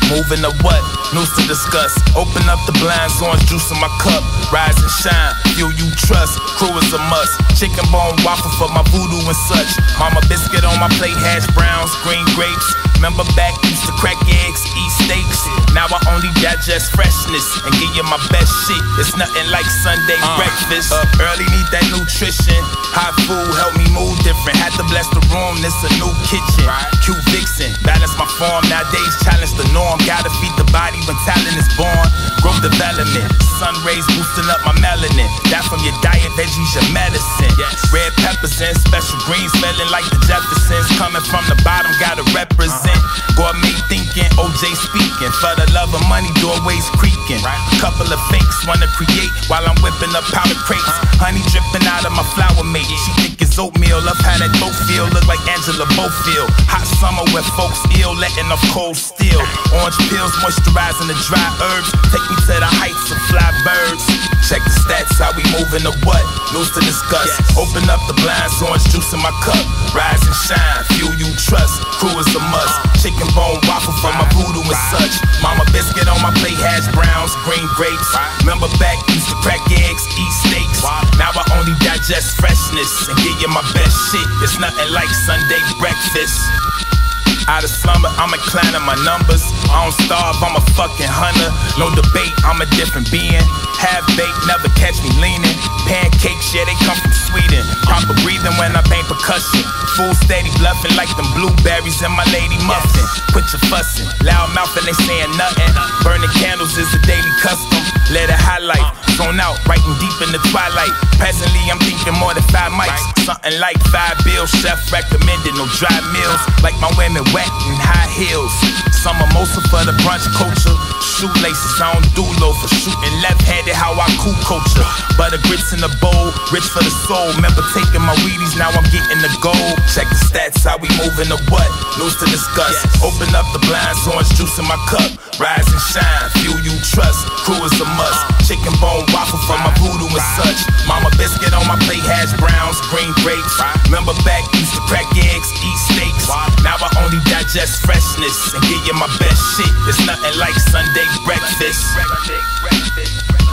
moving to what? News to discuss. Open up the blinds, orange juice in my cup. Rise and shine, feel you trust. Crew is a must. Chicken bone waffle for my voodoo and such. Mama biscuit on my plate, hash browns, green grapes. Remember back, used to crack eggs, eat steaks. Now I only digest freshness and give you my best shit. It's nothing like Sunday breakfast. Up early, need that nutrition. Hot food help me move different. Had to bless the room, this a new kitchen. Cute vixen, balance my form. Nowadays challenge the norm. Gotta feed the body when talent is born. Growth development, sun rays boosting up my melanin. That from your diet, veggies your medicine. Red peppers and special greens, smelling like the Jeffersons. Coming from the bottom, gotta represent. Gourmet thinking, OJ speaking. For the love of money, doorways creaking. Couple of fakes wanna create while I'm whipping up powder crates. Honey dripping out of my flower mate. She think it's oatmeal. Love how that dope feel. Look like Angela Bofield. Hot summer where folks ill, letting off cold steel. Orange pills moisturizing the dry herbs. Take me to the heights of fly birds. Check the stats, how we moving to what? News to discuss. Open up the blinds, orange juice in my cup. Rise and shine, fuel you trust. Crew is a must. Chicken bone waffle for my voodoo and such. Mama biscuit on my plate, hash browns, green grapes. Remember back, used to crack eggs, eat steaks. Now I only digest freshness and give you my best shit. It's nothing like Sunday breakfast. Out of slumber, I'm inclining my numbers. I don't starve, I'm a fucking hunter. No debate, I'm a different being. Half baked, never catch me leaning. Pancakes, yeah, they come from Sweden. Proper breathing when I bang percussion. Full steady bluffing like them blueberries in my lady muffin. Quit your fussing, loud mouth and they saying nothing. Burning candles is a daily custom. Let it highlight, zone out, writing deep in the twilight. Presently, I'm thinking more than 5 mics. Something like 5 bills, chef recommended, no dry meals. Like my women wet in high heels. Summer mosa for the brunch culture. Shoelaces, I don't do low for shooting left-handed, how I cool culture. Butter grits in the bowl, rich for the soul. Remember taking my Wheaties, now I'm getting the gold. Check the stats, how we moving to what? News to discuss. Open up the blinds, orange juice in my cup. Rise and shine, fuel you trust. Crew is a must. Chicken bone waffle from my voodoo and such. Mama biscuit on my plate, hash browns, green grapes. Remember back, used to crack eggs, eat steaks. Now I only digest freshness and give you my best shit. It's nothing like Sunday breakfast.